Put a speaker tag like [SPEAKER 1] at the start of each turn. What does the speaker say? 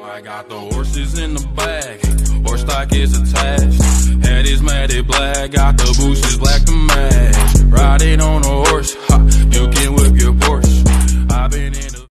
[SPEAKER 1] I got the horses in the bag, horse stock is attached. Head is matted black, got the bushes black to match. Riding on a horse,